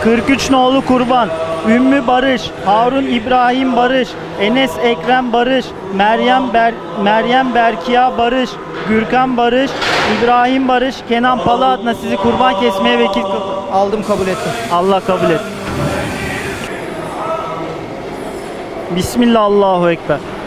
43 nolu Kurban, Ümmü Barış, Harun İbrahim Barış, Enes Ekrem Barış, Meryem Berkiya Barış, Gürkan Barış, İbrahim Barış, Kenan Palı adına sizi kurban kesmeye vekil Aldım, kabul ettim. Allah kabul et. Bismillah, Allahu Ekber.